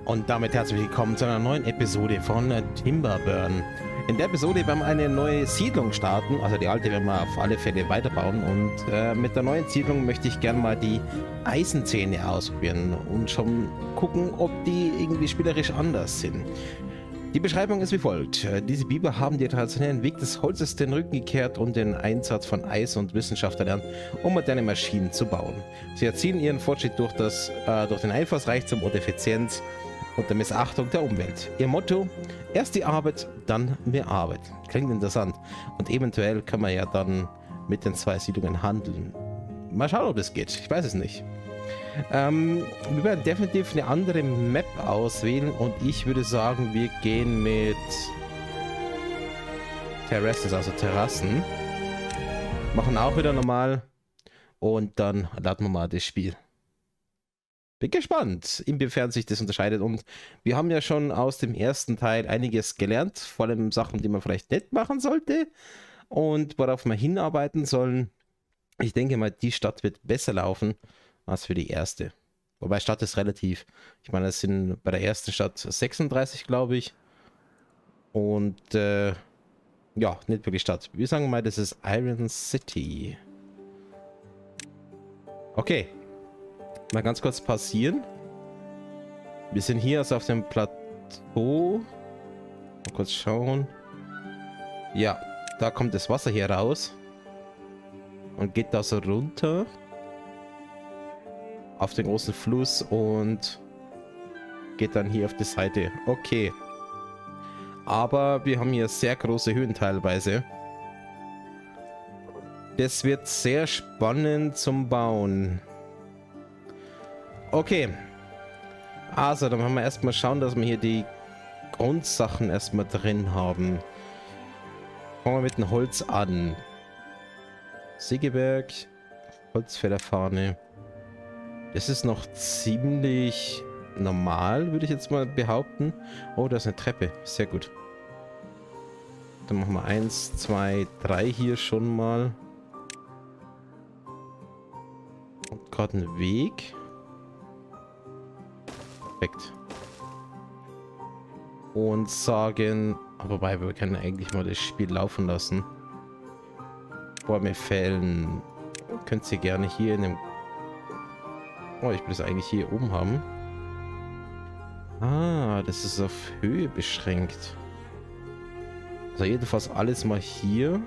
Und damit herzlich willkommen zu einer neuen Episode von Timberburn. In der Episode werden wir eine neue Siedlung starten, also die alte werden wir auf alle Fälle weiterbauen und mit der neuen Siedlung möchte ich gerne mal die Eisenzähne ausprobieren und schon gucken, ob die irgendwie spielerisch anders sind. Die Beschreibung ist wie folgt. Diese Biber haben den traditionellen Weg des Holzes den Rücken gekehrt und den Einsatz von Eis und Wissenschaft erlernt, um moderne Maschinen zu bauen. Sie erzielen ihren Fortschritt durch den Einfallsreichtum und Effizienz und der Missachtung der Umwelt. Ihr Motto: erst die Arbeit, dann mehr Arbeit. Klingt interessant. Und eventuell kann man ja dann mit den zwei Siedlungen handeln. Mal schauen, ob das geht. Ich weiß es nicht. Wir werden definitiv eine andere Map auswählen und ich würde sagen, wir gehen mit Terraces, also Terrassen. Machen auch wieder normal und dann laden wir mal das Spiel. Bin gespannt, inwiefern sich das unterscheidet, und wir haben ja schon aus dem ersten Teil einiges gelernt, vor allem Sachen, die man vielleicht nicht machen sollte und worauf wir hinarbeiten sollen. Ich denke mal, die Stadt wird besser laufen als für die erste. Wobei Stadt ist relativ. Ich meine, es sind bei der ersten Stadt 36, glaube ich. Und ja, nicht wirklich Stadt. Wir sagen mal, das ist Iron City. Okay. Mal ganz kurz passieren. Wir sind hier also auf dem Plateau. Mal kurz schauen. Ja, da kommt das Wasser hier raus. Und geht da so runter. Auf den großen Fluss und geht dann hier auf die Seite. Okay. Aber wir haben hier sehr große Höhen teilweise. Das wird sehr spannend zum Bauen. Okay. Also, dann werden wir erstmal schauen, dass wir hier die Grundsachen erstmal drin haben. Fangen wir mit dem Holz an. Sägewerk, Holzfällerfahne. Das ist noch ziemlich normal, würde ich jetzt mal behaupten. Oh, da ist eine Treppe. Sehr gut. Dann machen wir 1, 2, 3 hier schon mal. Und gerade einen Weg. Perfekt. Und sagen... Wobei, wir können eigentlich mal das Spiel laufen lassen. Bäume fällen. Könnt ihr gerne hier in dem... Oh, ich will es eigentlich hier oben haben. Ah, das ist auf Höhe beschränkt. Also jedenfalls alles mal hier.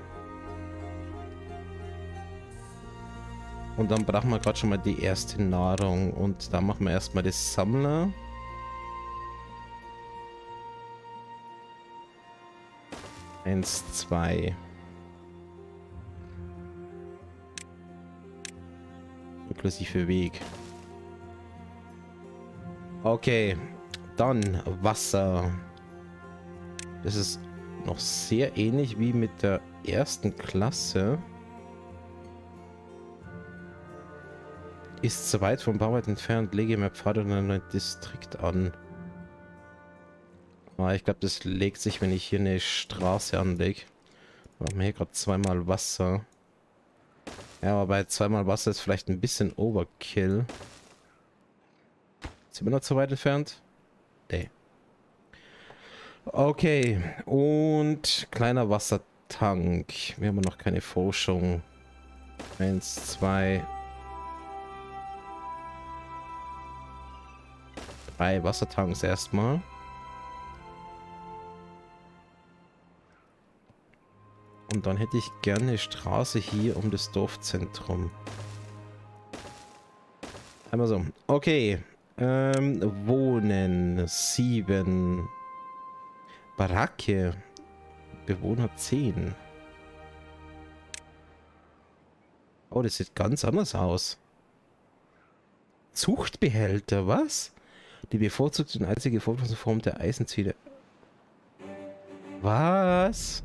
Und dann brauchen wir gerade schon mal die erste Nahrung. Und da machen wir erstmal das Sammler. Eins, zwei. Inklusive Weg. Okay, dann Wasser. Das ist noch sehr ähnlich wie mit der ersten Klasse. Ist zu weit vom Bauweit entfernt. Lege mehr Pfade in einen neuen Distrikt an. Ah, ich glaube, das legt sich, wenn ich hier eine Straße anlege. Machen wir hier gerade zweimal Wasser. Ja, aber bei zweimal Wasser ist vielleicht ein bisschen Overkill. Sind wir noch zu weit entfernt? Nee. Okay. Und kleiner Wassertank. Wir haben noch keine Forschung. 1, 2, 3 Wassertanks erstmal. Und dann hätte ich gerne eine Straße hier um das Dorfzentrum. Einmal so. Okay. Wohnen 7. Baracke. Bewohner 10. Oh, das sieht ganz anders aus. Zuchtbehälter, was? Die bevorzugte und einzige Form der Eisenzähne. Was?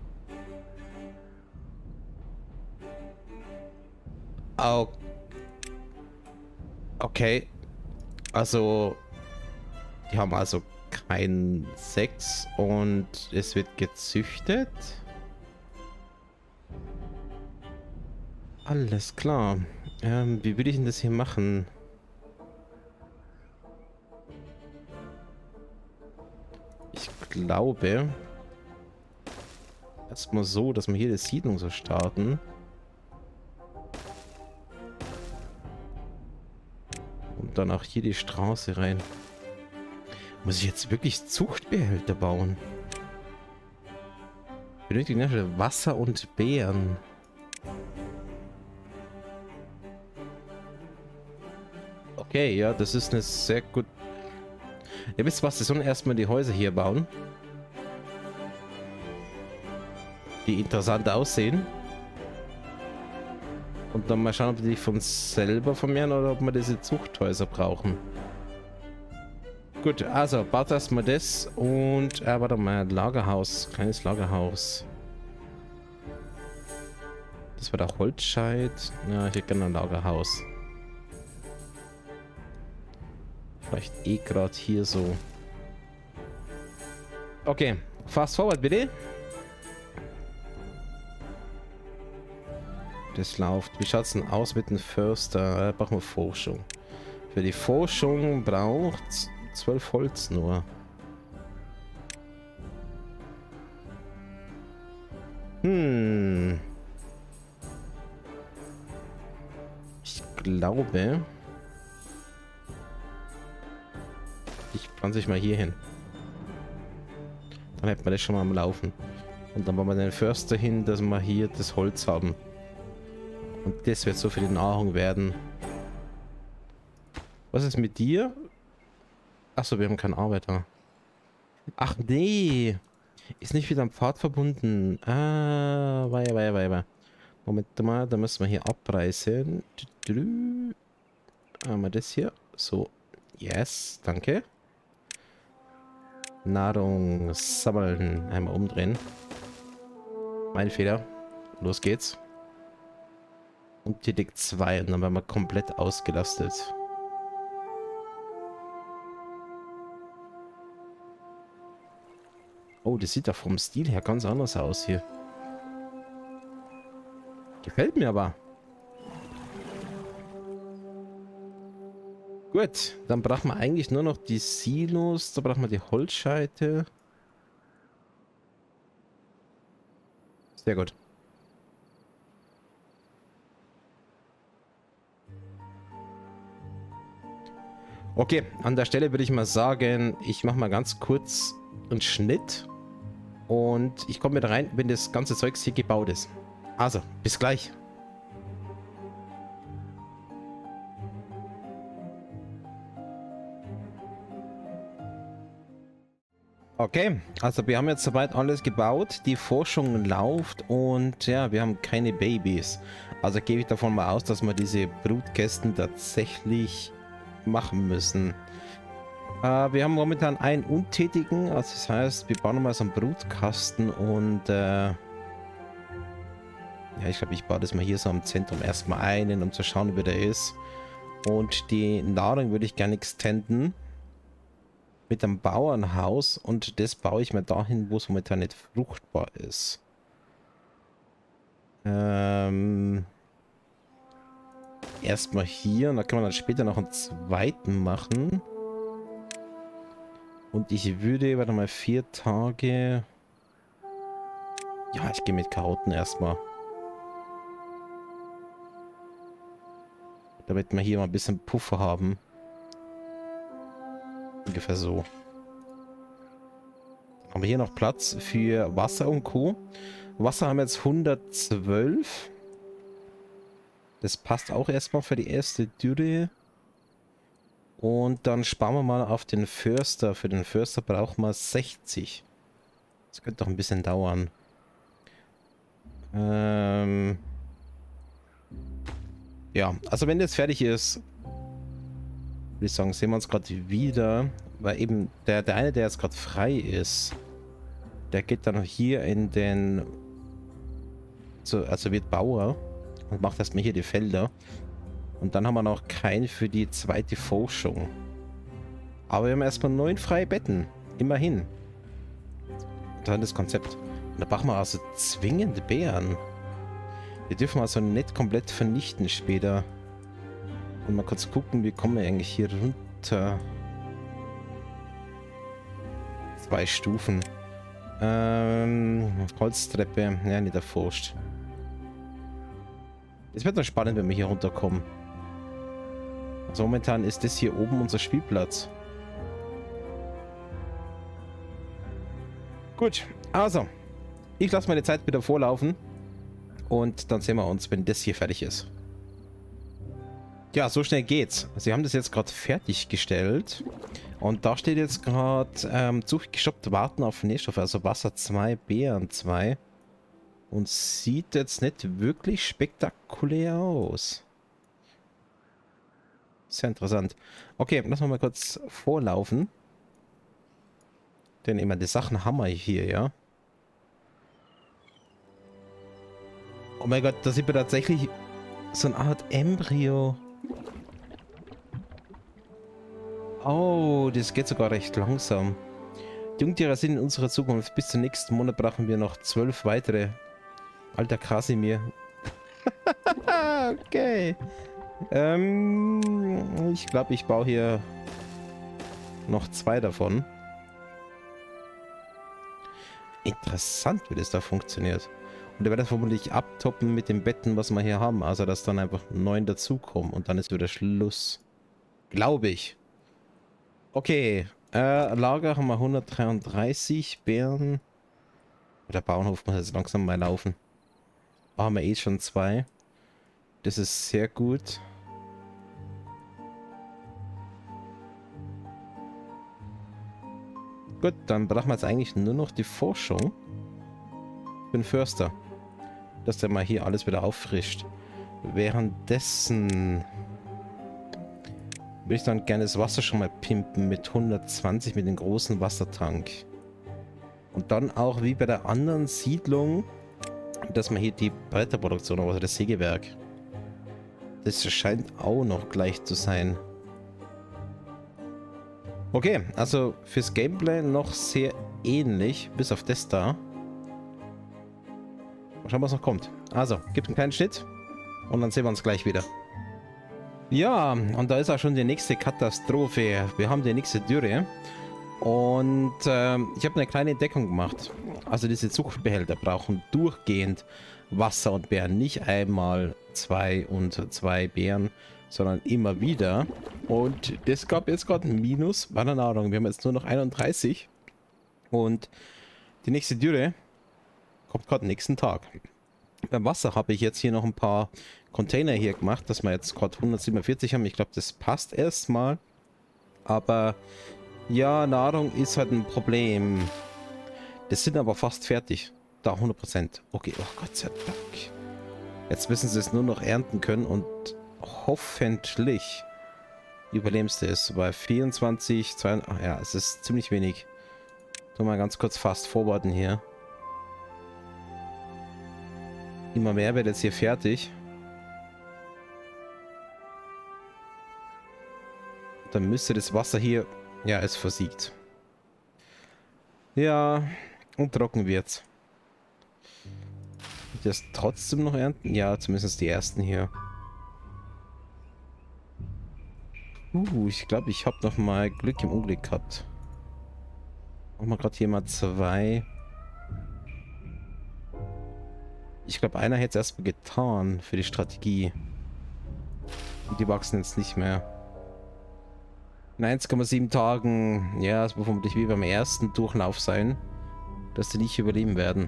Okay. Also, die haben also kein Sex und es wird gezüchtet. Alles klar. Wie würde ich denn das hier machen? glaube erstmal so, dass wir hier die Siedlung so starten. Und dann auch hier die Straße rein. Muss ich jetzt wirklich Zuchtbehälter bauen? Benötigt Wasser und Beeren. Okay, ja, das ist eine sehr gut... Ihr wisst was, wir sollen erstmal die Häuser hier bauen. Die interessant aussehen. Und dann mal schauen, ob die von selber vermehren oder ob wir diese Zuchthäuser brauchen. Gut, also baut erstmal das und warte mal, Lagerhaus, kleines Lagerhaus. Das war der Holzscheit. Ja, ich hätte gerne ein Lagerhaus. Vielleicht eh gerade hier so. Okay, fast forward bitte. Das läuft. Wie schaut es denn aus mit dem Förster? Brauchen wir Forschung. Für die Forschung braucht 12 Holz nur. Ich glaube... Ich pflanze ich mal hier hin. Dann hätten wir das schon mal am Laufen. Und dann machen wir den Förster hin, dass wir hier das Holz haben. Und das wird so für die Nahrung werden. Was ist mit dir? Achso, wir haben keinen Arbeiter. Ach nee. Ist nicht wieder am Pfad verbunden. Ah, weia. Moment mal, da müssen wir hier abreißen. Haben wir das hier? So. Yes, danke. Nahrung sammeln. Einmal umdrehen. Mein Fehler. Los geht's. Und hier liegt 2 und dann werden wir komplett ausgelastet. Oh, das sieht doch vom Stil her ganz anders aus hier. Gefällt mir aber. Gut, dann brauchen wir eigentlich nur noch die Silos. Da brauchen wir die Holzscheite. Sehr gut. Okay, an der Stelle würde ich mal sagen, ich mache mal ganz kurz einen Schnitt. Und ich komme wieder rein, wenn das ganze Zeugs hier gebaut ist. Also, bis gleich. Okay, also wir haben jetzt soweit alles gebaut, die Forschung läuft und ja, wir haben keine Babys. Also gehe ich davon mal aus, dass wir diese Brutkästen tatsächlich machen müssen. Wir haben momentan einen Untätigen, also das heißt, wir bauen mal so einen Brutkasten und ja, ich glaube, ich baue das mal hier so am Zentrum erstmal ein, um zu schauen, wie der ist. Und die Nahrung würde ich gerne extenden. Mit einem Bauernhaus und das baue ich mir dahin, wo es momentan nicht fruchtbar ist. Erstmal hier und dann kann man dann später noch einen zweiten machen. Und ich würde, warte mal, 4 Tage... Ja, ich gehe mit Karotten erstmal. Damit wir hier mal ein bisschen Puffer haben. Ungefähr so. Haben wir hier noch Platz für Wasser und Co. Wasser haben wir jetzt 112. Das passt auch erstmal für die erste Dürre. Und dann sparen wir mal auf den Förster. Für den Förster brauchen wir 60. Das könnte doch ein bisschen dauern. Ja, also wenn das fertig ist, würde ich sagen, sehen wir uns gerade wieder. Weil eben der eine, der jetzt gerade frei ist, der geht dann hier in den... Also wird Bauer und macht erstmal hier die Felder. Und dann haben wir noch keinen für die zweite Forschung. Aber wir haben erstmal 9 freie Betten. Immerhin. Dann das Konzept. Und da brauchen wir also zwingend Bären. Wir dürfen also nicht komplett vernichten später. Und mal kurz gucken, wie kommen wir eigentlich hier runter. 2 Stufen. Holztreppe. Ja, nicht erforscht. Es wird noch spannend, wenn wir hier runterkommen. Also momentan ist das hier oben unser Spielplatz. Gut, also. Ich lasse meine Zeit wieder vorlaufen. Und dann sehen wir uns, wenn das hier fertig ist. Ja, so schnell geht's. Sie haben das jetzt gerade fertiggestellt. Und da steht jetzt gerade Zug gestoppt, warten auf Nährstoffe. Also Wasser 2, Beeren 2. Und sieht jetzt nicht wirklich spektakulär aus. Sehr interessant. Okay, lassen wir mal kurz vorlaufen. Denn immer die Sachen haben wir hier, ja. Oh mein Gott, da sieht man tatsächlich so eine Art Embryo. Oh, das geht sogar recht langsam. Die Jungtiere sind in unserer Zukunft. Bis zum nächsten Monat brauchen wir noch 12 weitere. Alter Krasimir. Okay. Ich glaube, ich baue hier noch 2 davon. Interessant, wie das da funktioniert. Und der wird das vermutlich abtoppen mit den Betten, was wir hier haben. Also, dass dann einfach 9 dazukommen und dann ist wieder Schluss. Glaube ich. Okay. Lager haben wir 133 Beeren. Der Bauernhof muss jetzt langsam mal laufen. Haben wir eh schon 2. Das ist sehr gut. Gut, dann brauchen wir jetzt eigentlich nur noch die Forschung. Ich bin Förster. Dass der mal hier alles wieder auffrischt. Währenddessen würde ich dann gerne das Wasser schon mal pimpen mit 120 mit dem großen Wassertank. Und dann auch wie bei der anderen Siedlung, dass man hier die Bretterproduktion, also das Sägewerk. Das scheint auch noch gleich zu sein. Okay, also fürs Gameplay noch sehr ähnlich, bis auf das da. Mal schauen, was noch kommt. Also, gibt einen kleinen Schnitt und dann sehen wir uns gleich wieder. Ja, und da ist auch schon die nächste Katastrophe. Wir haben die nächste Dürre. Und ich habe eine kleine Entdeckung gemacht. Also diese Zuchtbehälter brauchen durchgehend Wasser und Beeren. Nicht einmal 2 und 2 Beeren, sondern immer wieder. Und das gab jetzt gerade ein Minus. Keine Ahnung, wir haben jetzt nur noch 31. Und die nächste Dürre kommt gerade nächsten Tag. Beim Wasser habe ich jetzt hier noch ein paar Container hier gemacht, dass wir jetzt gerade 147 haben. Ich glaube, das passt erstmal. Aber ja, Nahrung ist halt ein Problem. Das sind aber fast fertig. Da 100%. Okay, oh Gott sei Dank. Jetzt müssen sie es nur noch ernten können und hoffentlich überlebst du es. Bei 24, 2, ach ja, es ist ziemlich wenig. Tu mal ganz kurz fast forwarden hier. Immer mehr wird jetzt hier fertig. Dann müsste das Wasser hier... Ja, es versiegt. Ja, und trocken wird's. Das trotzdem noch ernten? Ja, zumindest die ersten hier. Ich glaube, ich habe noch mal Glück im Unglück gehabt. Machen wir gerade hier mal 2. Ich glaube, einer hätte es erstmal getan für die Strategie. Und die wachsen jetzt nicht mehr. In 1,7 Tagen, ja, es wird vermutlich wie beim ersten Durchlauf sein, dass die nicht überleben werden.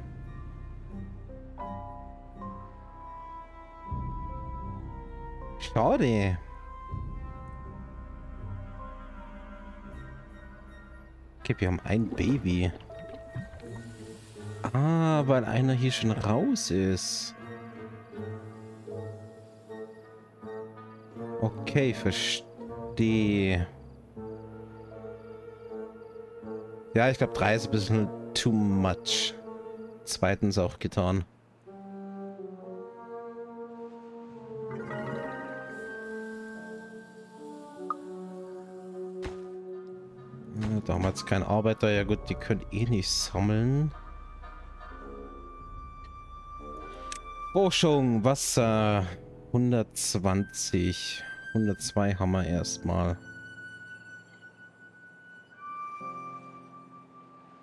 Schade. Okay, wir haben ein Baby. Ah, weil einer hier schon raus ist. Okay, verstehe. Ja, ich glaube 3 ist ein bisschen too much. Zweitens auch getan. Da haben wir jetzt keinen Arbeiter. Ja gut, die können eh nicht sammeln. Forschung, Wasser. 120. 102 haben wir erstmal.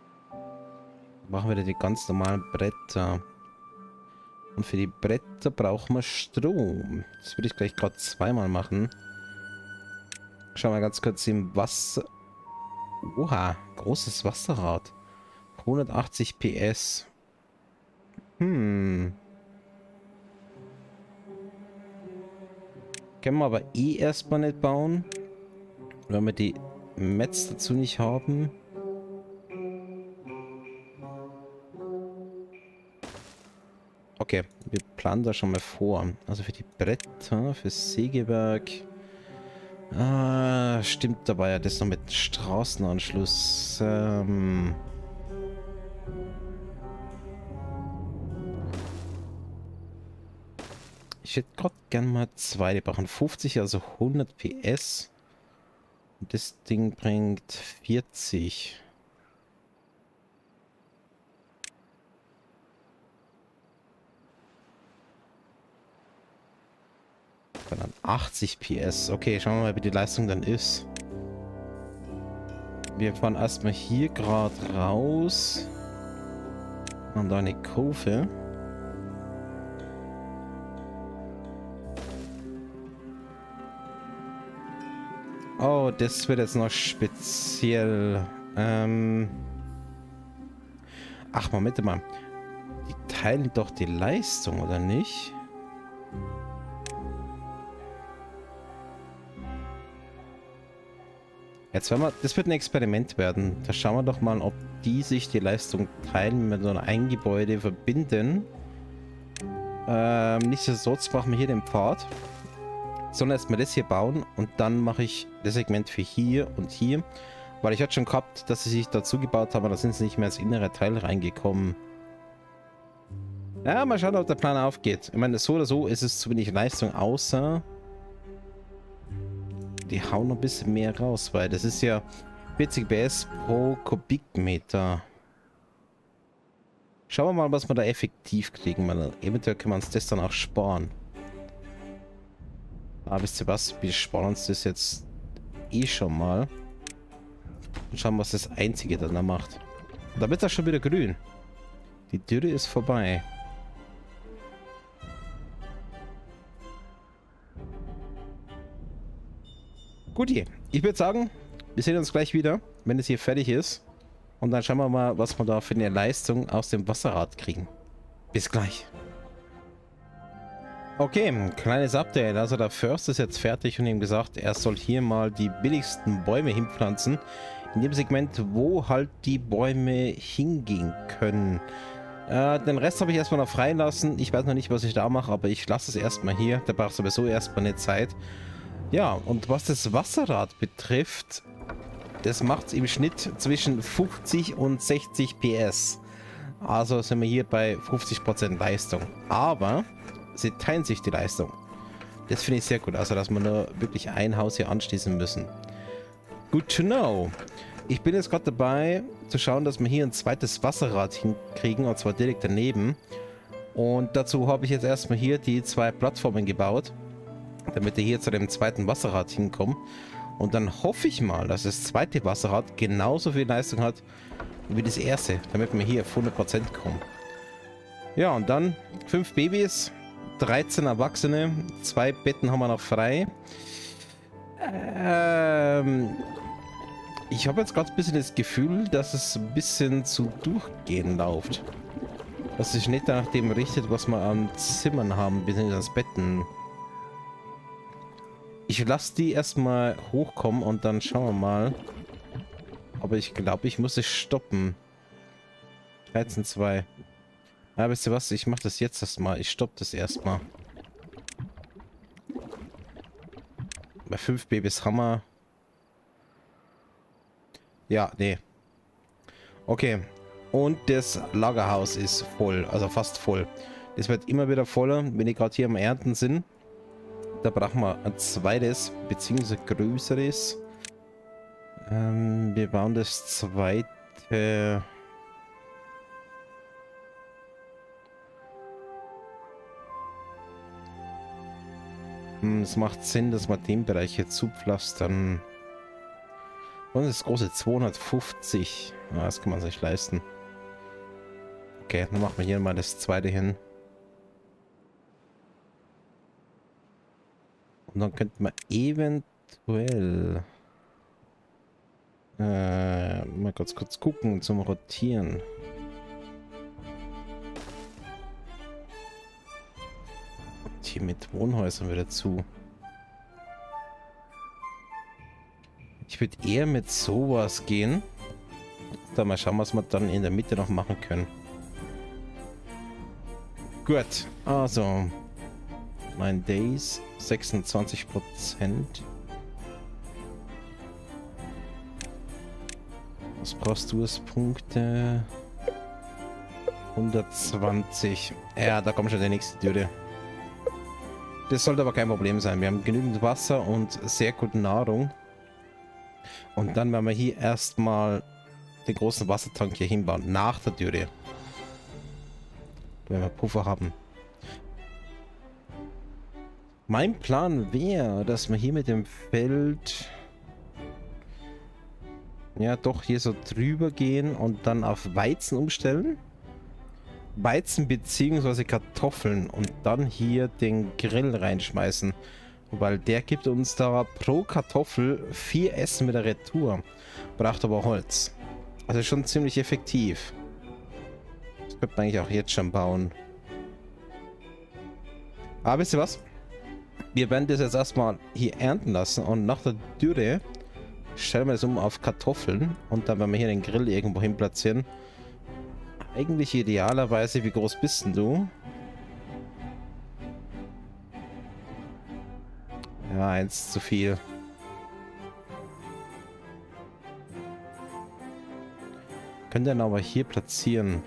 Machen wir die ganz normalen Bretter. Und für die Bretter brauchen wir Strom. Das würde ich gleich gerade zweimal machen. Schauen wir ganz kurz im Wasser. Oha, großes Wasserrad. 180 PS. Können wir aber eh erstmal nicht bauen. Weil wir die Mets dazu nicht haben. Okay, wir planen da schon mal vor. Also für die Bretter, fürs Sägewerk. Ah, stimmt, da war ja das noch mit Straßenanschluss. Ich hätte gerade gern mal zwei. Die brauchen 50, also 100 PS. Und das Ding bringt 40. Dann 80 PS. Okay, schauen wir mal, wie die Leistung dann ist. Wir fahren erstmal hier gerade raus. Haben da eine Kurve. Oh, das wird jetzt noch speziell. Ach, Moment mal. Die teilen doch die Leistung, oder nicht? Jetzt werden wir, das wird ein Experiment werden. Da schauen wir doch mal, ob die sich die Leistung teilen, wenn wir so ein Gebäude verbinden. Nichtsdestotrotz machen wir hier den Pfad. Sondern erstmal das hier bauen und dann mache ich das Segment für hier und hier. Weil ich hatte schon gehabt, dass sie sich dazu gebaut haben, aber da sind sie nicht mehr ins innere Teil reingekommen. Ja, mal schauen, ob der Plan aufgeht. Ich meine, so oder so ist es zu wenig Leistung, außer die hauen noch ein bisschen mehr raus, weil das ist ja 40 PS pro Kubikmeter. Schauen wir mal, was wir da effektiv kriegen, weil eventuell können wir uns das dann auch sparen. Aber wisst ihr was? Wir sparen uns das jetzt eh schon mal. Und schauen, was das Einzige dann da macht. Und da wird das schon wieder grün. Die Dürre ist vorbei. Gut, ich würde sagen, wir sehen uns gleich wieder, wenn es hier fertig ist. Und dann schauen wir mal, was wir da für eine Leistung aus dem Wasserrad kriegen. Bis gleich. Okay, kleines Update. Also der Förster ist jetzt fertig und ihm gesagt, er soll hier mal die billigsten Bäume hinpflanzen. In dem Segment, wo halt die Bäume hingehen können. Den Rest habe ich erstmal noch freilassen. Ich weiß noch nicht, was ich da mache, aber ich lasse es erstmal hier. Der braucht sowieso erstmal eine Zeit. Ja, und was das Wasserrad betrifft, das macht es im Schnitt zwischen 50 und 60 PS. Also sind wir hier bei 50% Leistung. Aber sie teilen sich die Leistung. Das finde ich sehr gut. Also, dass wir nur wirklich ein Haus hier anschließen müssen. Good to know. Ich bin jetzt gerade dabei, zu schauen, dass wir hier ein zweites Wasserrad hinkriegen. Und zwar direkt daneben. Und dazu habe ich jetzt erstmal hier die zwei Plattformen gebaut. Damit wir hier zu dem zweiten Wasserrad hinkommen. Und dann hoffe ich mal, dass das zweite Wasserrad genauso viel Leistung hat wie das erste. Damit wir hier auf 100% kommen. Ja, und dann 5 Babys. 13 Erwachsene, 2 Betten haben wir noch frei. Ich habe jetzt gerade ein bisschen das Gefühl, dass es ein bisschen zu durchgehen läuft. Dass sich nicht nach dem richtet, was wir an Zimmern haben, bis in das Betten. Ich lasse die erstmal hochkommen und dann schauen wir mal. Aber ich glaube, ich muss es stoppen. 13,2. Ja, wisst ihr was? Ich mache das jetzt erstmal. Ich stoppe das erstmal. Bei 5 Babys haben wir. Ja, nee. Okay. Und das Lagerhaus ist voll. Also fast voll. Das wird immer wieder voller, wenn die gerade hier am Ernten sind. Da brauchen wir ein zweites, beziehungsweise größeres. Wir bauen das zweite. Es macht Sinn, dass wir den Bereich hier zupflastern. Und das große 250. Ja, das kann man sich leisten. Okay, dann machen wir hier mal das zweite hin. Und dann könnten wir eventuell mal kurz gucken zum Rotieren. Und hier mit Wohnhäusern wieder zu. Ich würde eher mit sowas gehen. Dann mal schauen, was wir dann in der Mitte noch machen können. Gut, also 9 Days, 26%. Was brauchst du als Punkte? 120. Ja, da kommt schon der nächste Türe. Das sollte aber kein Problem sein. Wir haben genügend Wasser und sehr gute Nahrung. Und dann werden wir hier erstmal den großen Wassertank hier hinbauen. Nach der Türe. Wenn wir Puffer haben. Mein Plan wäre, dass wir hier mit dem Feld ja doch hier so drüber gehen und dann auf Weizen umstellen. Weizen bzw. Kartoffeln und dann hier den Grill reinschmeißen. Weil der gibt uns da pro Kartoffel 4 Essen mit der Retour. Braucht aber Holz. Also schon ziemlich effektiv. Das könnte man eigentlich auch jetzt schon bauen. Aber wisst ihr was? Wir werden das jetzt erstmal hier ernten lassen und nach der Dürre stellen wir das um auf Kartoffeln und dann werden wir hier den Grill irgendwo hin platzieren. Eigentlich idealerweise, wie groß bist denn du? Ja, 1 zu viel. Könnt ihr ihn aber hier platzieren.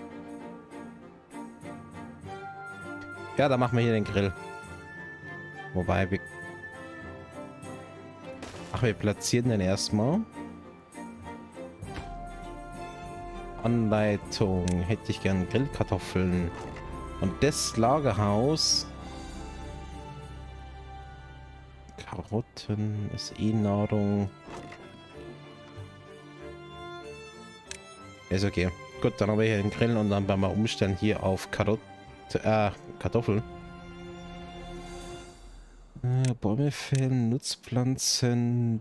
Ja, dann machen wir hier den Grill. Wobei wir... Ach, wir platzieren den erstmal. Anleitung. Hätte ich gern Grillkartoffeln. Und das Lagerhaus... Karotten ist eh Nahrung. Ist okay. Gut, dann haben wir hier den Grill und dann werden wir umstellen hier auf Kartoffeln. Bäume fällen, Nutzpflanzen,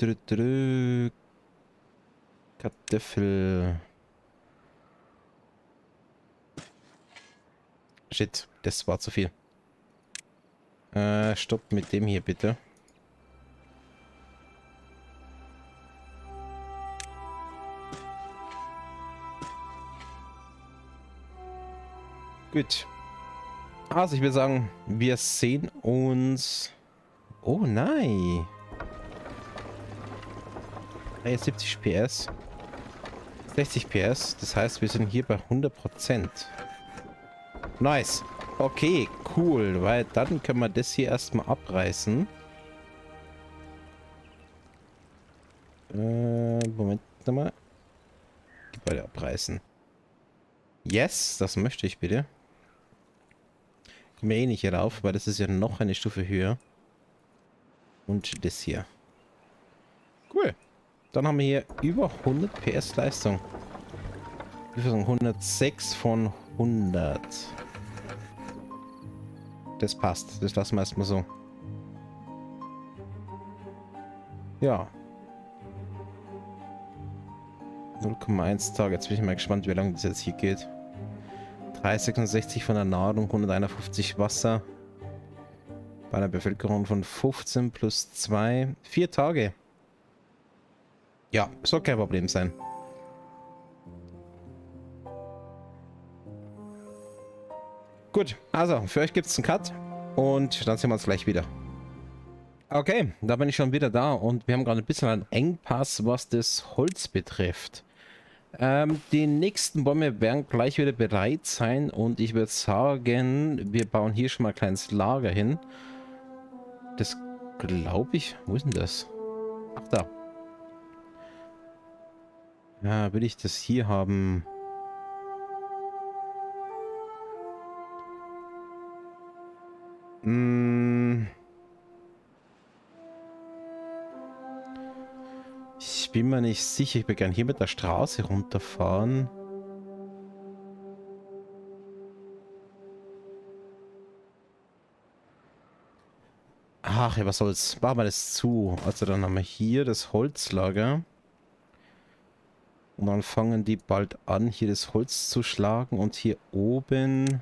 Kartoffel. Shit, das war zu viel. Stopp mit dem hier bitte. Gut. Also ich würde sagen, wir sehen uns... Oh nein. 70 PS. 60 PS. Das heißt, wir sind hier bei 100%. Nice. Okay, cool. Weil dann können wir das hier erstmal abreißen. Moment nochmal. Gebäude abreißen. Yes, das möchte ich bitte. Kommen wir eh nicht hier rauf, weil das ist ja noch eine Stufe höher. Und das hier. Cool. Dann haben wir hier über 100 PS Leistung. Ich würde sagen 106 von 100. Das passt. Das lassen wir erstmal so. Ja. 0,1 Tage. Jetzt bin ich mal gespannt, wie lange das jetzt hier geht. 366 von der Nahrung, 151 Wasser. Bei einer Bevölkerung von 15 plus 2. 4 Tage. Ja, soll kein Problem sein. Gut, also für euch gibt es einen Cut und dann sehen wir uns gleich wieder. Okay, da bin ich schon wieder da und wir haben gerade ein bisschen einen Engpass, was das Holz betrifft. Die nächsten Bäume werden gleich wieder bereit sein und ich würde sagen, wir bauen hier schon mal ein kleines Lager hin. Das glaube ich... Wo ist denn das? Ach, da. Ja, will ich das hier haben? Ich bin mir nicht sicher. Ich würde gerne hier mit der Straße runterfahren. Ach ja, was soll's. Machen wir das zu. Also dann haben wir hier das Holzlager. Und dann fangen die bald an, hier das Holz zu schlagen. Und hier oben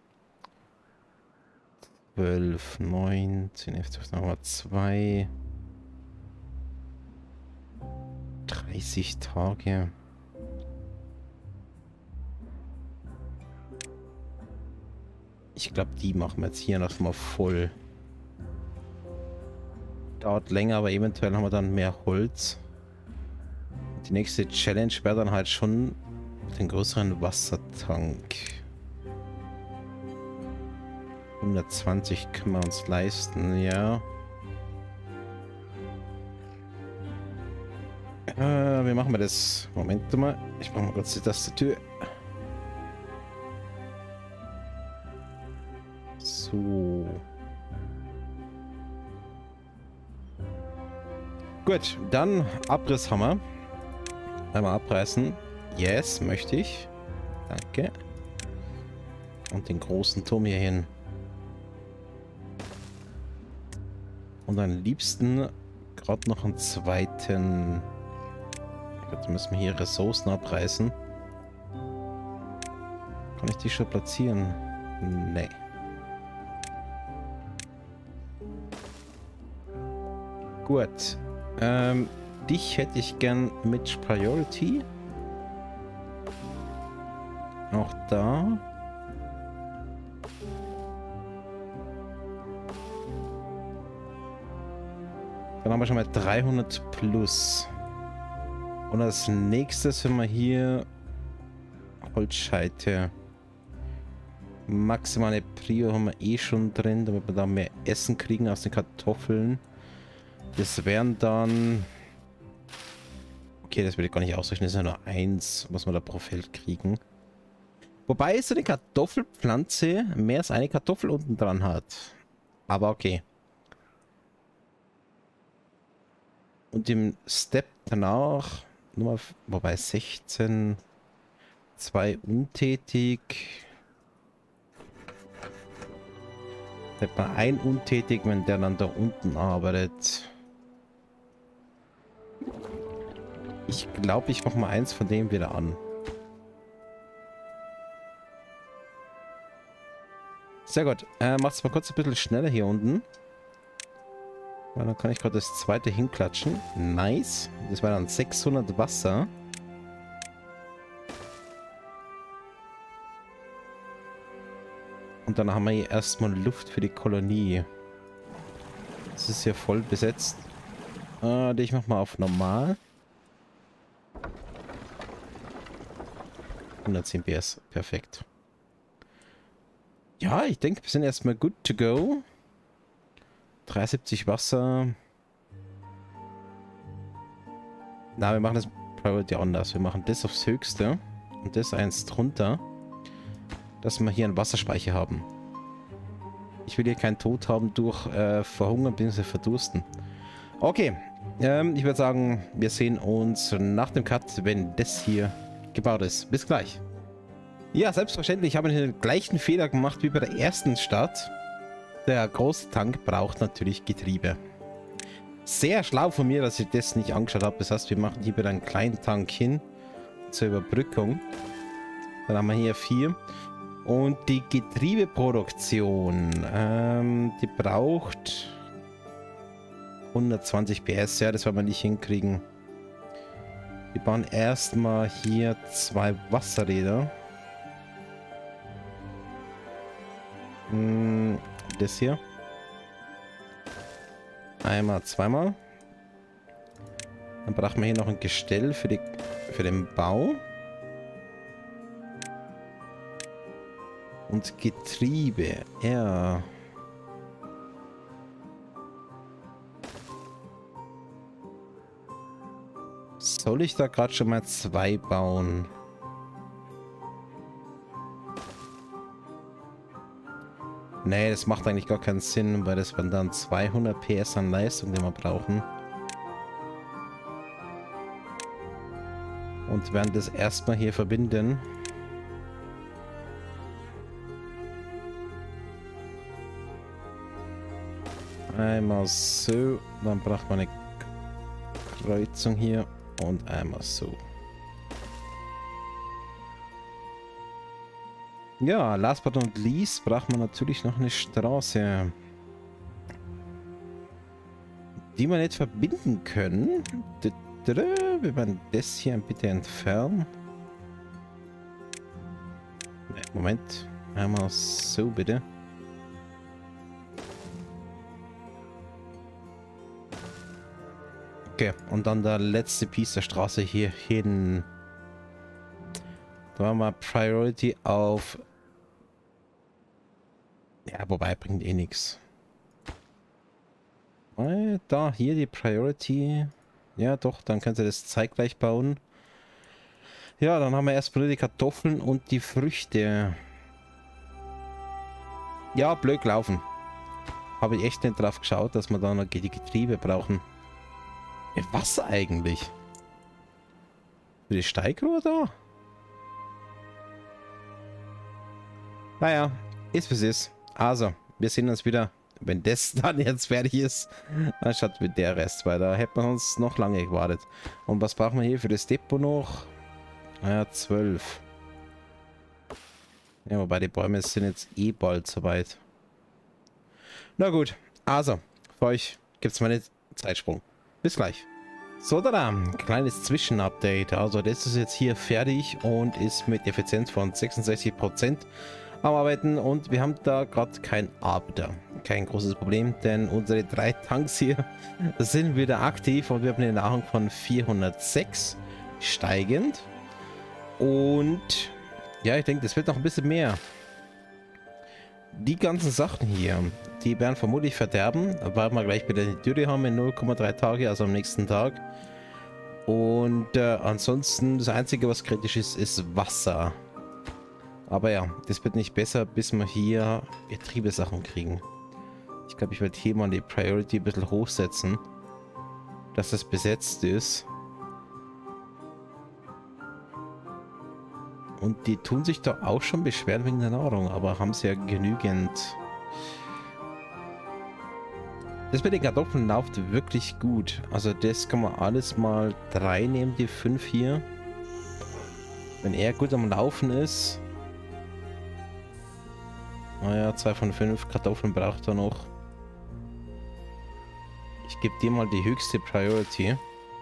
12, 19, 11, 12, nochmal 2. 30 Tage. Ich glaube, die machen wir jetzt hier noch mal voll. Dauert länger, aber eventuell haben wir dann mehr Holz. Die nächste Challenge wäre dann halt schon den größeren Wassertank. 120 können wir uns leisten, ja. Wie machen wir das? Moment mal. Ich mache mal kurz die Tastatur. So. Gut, dann Abrisshammer. Einmal abreißen. Yes, möchte ich. Danke. Und den großen Turm hier hin. Und am liebsten gerade noch einen zweiten. Jetzt müssen wir hier Ressourcen abreißen. Kann ich die schon platzieren? Nee. Gut. Dich hätte ich gern mit Priority. Auch da. Dann haben wir schon mal 300 plus. Und als nächstes haben wir hier Holzscheite. Maximale Prio haben wir eh schon drin, damit wir da mehr Essen kriegen aus den Kartoffeln. Das wären dann... Okay, das will ich gar nicht ausrechnen, das ist ja nur 1, was wir da pro Feld kriegen. Wobei so eine Kartoffelpflanze mehr als eine Kartoffel unten dran hat. Aber okay. Und im Step danach, Nummer, wobei 16, 2 untätig. Bleibt mal ein untätig, wenn der dann da unten arbeitet. Ich glaube, ich mache mal eins von dem wieder an. Sehr gut. Macht's mal kurz ein bisschen schneller hier unten. Weil dann kann ich gerade das zweite hinklatschen. Nice. Das war dann 600 Wasser. Und dann haben wir hier erstmal Luft für die Kolonie. Das ist hier voll besetzt. Ich mach mal auf normal. 110 PS. Perfekt. Ja, ich denke, wir sind erstmal good to go. 73 Wasser. Na, wir machen das Priority anders. Wir machen das aufs Höchste. Und das eins drunter. Dass wir hier einen Wasserspeicher haben. Ich will hier keinen Tod haben durch Verhungern bzw. Verdursten. Okay. Ich würde sagen, wir sehen uns nach dem Cut, wenn das hier gebaut ist. Bis gleich. Ja, selbstverständlich habe ich den gleichen Fehler gemacht wie bei der ersten Start. Der große Tank braucht natürlich Getriebe. Sehr schlau von mir, dass ich das nicht angeschaut habe. Das heißt, wir machen hier wieder einen kleinen Tank hin zur Überbrückung. Dann haben wir hier 4. Und die Getriebeproduktion, die braucht 120 PS. Ja, das werden wir nicht hinkriegen. Wir bauen erstmal hier 2 Wasserräder. Das hier. Einmal, zweimal. Dann brauchen wir hier noch ein Gestell für den Bau. Und Getriebe. Ja. Soll ich da gerade schon mal 2 bauen? Nee, das macht eigentlich gar keinen Sinn, weil das wären dann 200 PS an Leistung, die wir brauchen. Und werden das erstmal hier verbinden. Einmal so. Dann braucht man eine Kreuzung hier. Und einmal so. Ja, last but not least braucht man natürlich noch eine Straße, die wir nicht verbinden können. Wir werden das hier bitte entfernen. Moment. Einmal so bitte. Okay, und dann der letzte Piece der Straße hier hin. Da haben wir Priority auf... Ja, wobei bringt eh nichts. Da, hier die Priority. Ja, doch, dann könnt ihr das zeitgleich bauen. Ja, dann haben wir erstmal die Kartoffeln und die Früchte. Ja, blöd laufen. Habe ich echt nicht drauf geschaut, dass wir da noch die Getriebe brauchen. Ja, was eigentlich? Für die Steigrohr da? Naja, ist wie es ist. Also, wir sehen uns wieder, wenn das dann jetzt fertig ist. Anstatt mit der Rest, weil da hätten wir uns noch lange gewartet. Und was brauchen wir hier für das Depot noch? Naja, 12. Ja, wobei die Bäume sind jetzt eh bald soweit. Na gut, also, für euch gibt es mal einen Zeitsprung. Bis gleich. So, da, kleines Zwischenupdate. Also, das ist jetzt hier fertig und ist mit Effizienz von 66% am Arbeiten. Und wir haben da gerade kein Arbeiter. Kein großes Problem, denn unsere 3 Tanks hier sind wieder aktiv und wir haben eine Nahrung von 406 steigend. Und ja, ich denke, das wird noch ein bisschen mehr. Die ganzen Sachen hier, die werden vermutlich verderben, weil wir gleich wieder die Dürre haben in 0,3 Tage, also am nächsten Tag. Und ansonsten, das Einzige, was kritisch ist, ist Wasser. Aber ja, das wird nicht besser, bis wir hier Getriebesachen kriegen. Ich glaube, ich werde hier mal die Priority ein bisschen hochsetzen, dass das besetzt ist. Und die tun sich da auch schon beschweren wegen der Nahrung, aber haben sie ja genügend. Das mit den Kartoffeln läuft wirklich gut. Also das kann man alles mal 3 nehmen, die 5 hier. Wenn er gut am Laufen ist. Naja, 2 von 5 Kartoffeln braucht er noch. Ich gebe dir mal die höchste Priority.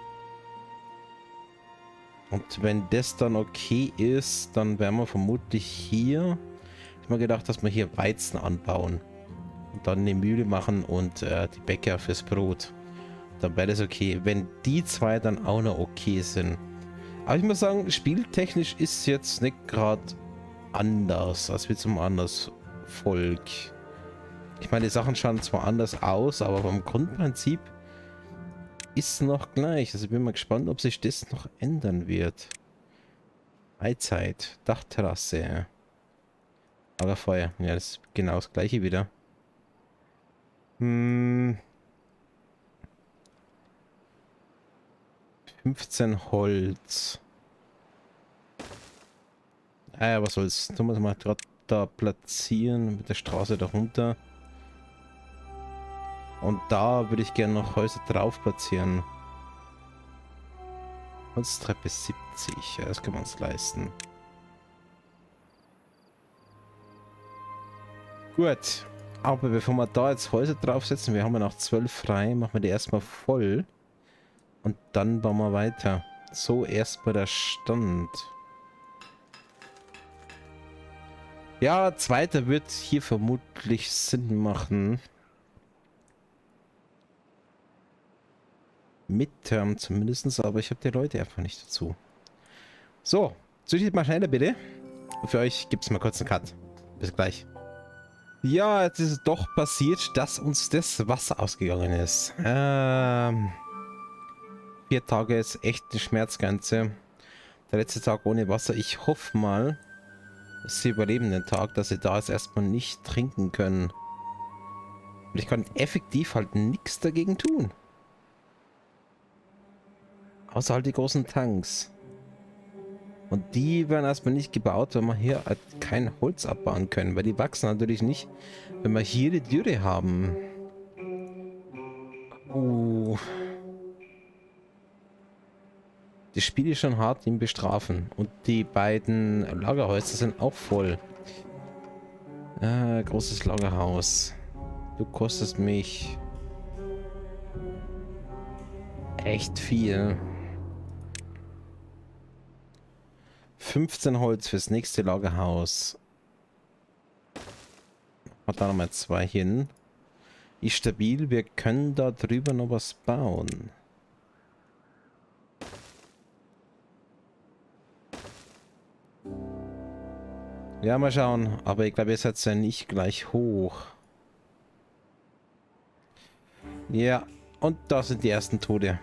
Und wenn das dann okay ist, dann werden wir vermutlich hier... Ich habe mir gedacht, dass wir hier Weizen anbauen. Und dann eine Mühle machen und die Bäcker fürs Brot. Dann wäre das okay. Wenn die 2 dann auch noch okay sind. Aber ich muss sagen, spieltechnisch ist es jetzt nicht gerade anders als wie zum anderen Volk. Ich meine, die Sachen schauen zwar anders aus, aber vom Grundprinzip ist noch gleich. Also bin mal gespannt, ob sich das noch ändern wird. Freizeit, Dachterrasse, Lagerfeuer. Ja, das ist genau das gleiche wieder. 15 Holz. Ah ja, was soll's. Tun wir es mal gerade da platzieren mit der Straße darunter. Und da würde ich gerne noch Häuser drauf platzieren. Holztreppe 70. Ja, das können wir uns leisten. Gut. Aber bevor wir da jetzt Häuser draufsetzen, wir haben ja noch 12 frei, machen wir die erstmal voll. Und dann bauen wir weiter. So erstmal der Stand. Ja, zweiter wird hier vermutlich Sinn machen. Midterm zumindest, aber ich habe die Leute einfach nicht dazu. So, züchtet mal schneller bitte. Für euch gibt es mal kurz einen Cut. Bis gleich. Ja, jetzt ist es doch passiert, dass uns das Wasser ausgegangen ist. 4 Tage ist echt eine Schmerzgrenze. Der letzte Tag ohne Wasser. Ich hoffe mal, sie überleben den Tag, dass sie da jetzt erstmal nicht trinken können. Und ich kann effektiv halt nichts dagegen tun. Außer halt die großen Tanks. Und die werden erstmal nicht gebaut, wenn wir hier halt kein Holz abbauen können. Weil die wachsen natürlich nicht, wenn wir hier die Dürre haben. Das Spiel ist schon hart im Bestrafen. Und die beiden Lagerhäuser sind auch voll. Großes Lagerhaus. Du kostest mich echt viel. 15 Holz fürs nächste Lagerhaus. Hat da nochmal 2 hin. Ist stabil, wir können da drüber noch was bauen. Ja, mal schauen. Aber ich glaube, ihr seid ja nicht gleich hoch. Ja, und da sind die ersten Tote.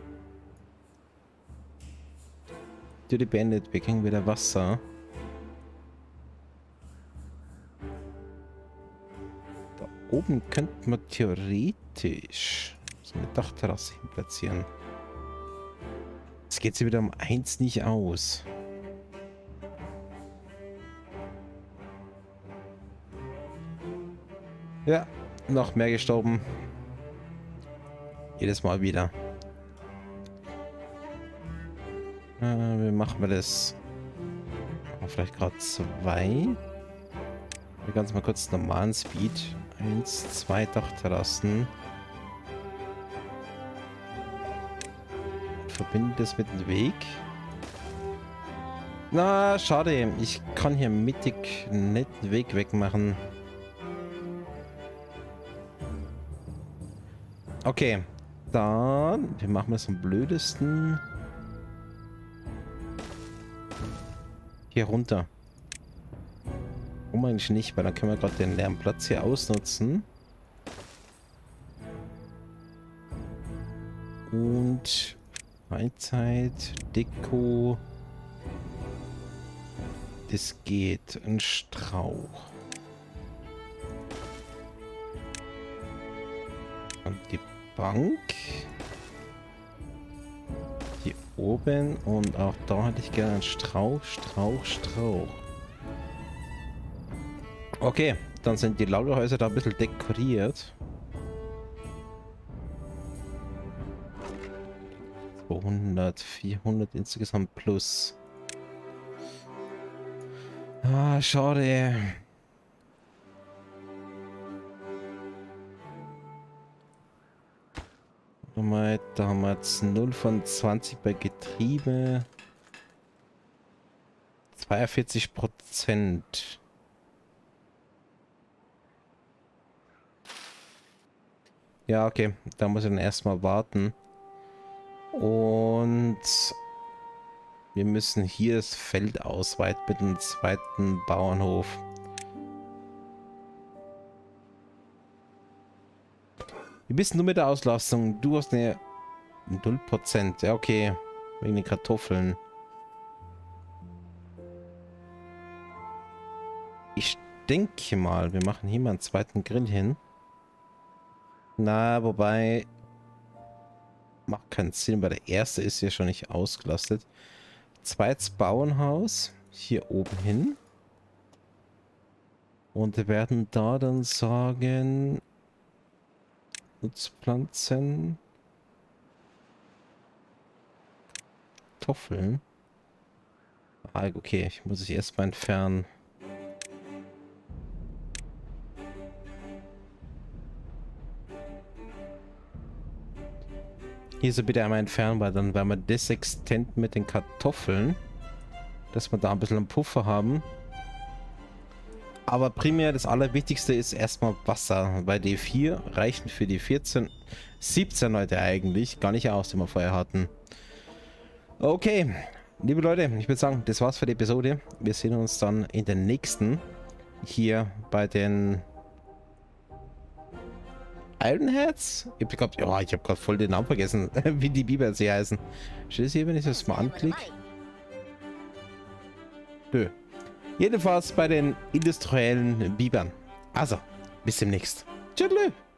Duty Bandit, wir kriegen wieder Wasser. Da oben könnte man theoretisch so eine Dachterrasse hin platzieren. Jetzt geht sie wieder um 1 nicht aus. Ja, noch mehr gestorben. Jedes Mal wieder. Wie machen wir das? Vielleicht gerade 2. Wir ganz mal kurz normalen Speed. 1, 2 Dachterrassen. Verbinde das mit dem Weg. Na, schade. Ich kann hier mittig nicht den Weg wegmachen. Okay. Dann, wir machen das am blödesten. Hier runter. Warum eigentlich nicht? Weil dann können wir gerade den leeren Platz hier ausnutzen. Und Freizeit, Deko. Das geht. Ein Strauch. Und die Bank. Hier oben. Und auch da hätte ich gerne einen Strauch, Strauch, Strauch. Okay, dann sind die Lagerhäuser da ein bisschen dekoriert. 200, 400 insgesamt plus. Ah, schade. Da haben wir jetzt 0 von 20 bei Getriebe. 42%. Ja, okay. Da muss ich dann erstmal warten. Und wir müssen hier das Feld ausweiten mit dem zweiten Bauernhof. Wie bist du mit der Auslastung? Du hast eine 0%. Ja, okay. Wegen den Kartoffeln. Ich denke mal, wir machen hier mal einen zweiten Grill hin. Na, wobei... Macht keinen Sinn, weil der erste ist ja schon nicht ausgelastet. Zweites Bauernhaus. Hier oben hin. Und wir werden da dann sagen... Nutzpflanzen. Kartoffeln. Ah, okay, ich muss es erstmal entfernen. Hier so bitte einmal entfernen, weil dann werden wir das extend mit den Kartoffeln, dass wir da ein bisschen einen Puffer haben. Aber primär das Allerwichtigste ist erstmal Wasser, weil die 4 reichen für die 14, 17 Leute eigentlich gar nicht aus, die wir vorher hatten. Okay, liebe Leute, ich würde sagen, das war's für die Episode. Wir sehen uns dann in der nächsten hier bei den Ironheads? Ich habe gerade voll den Namen vergessen, wie die Biber sie heißen. Steht es hier, wenn ich das mal anklicke? Nö. Jedenfalls bei den industriellen Bibern. Also, bis demnächst. Tschüss.